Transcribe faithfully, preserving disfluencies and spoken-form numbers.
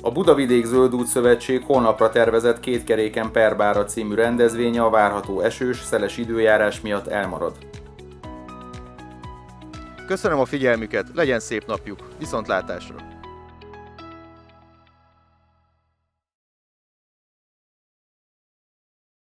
A Budavidék Zöld Szövetség holnapra tervezett kétkeréken per bára című rendezvénye a várható esős, szeles időjárás miatt elmarad. Köszönöm a figyelmüket, legyen szép napjuk, viszontlátásra!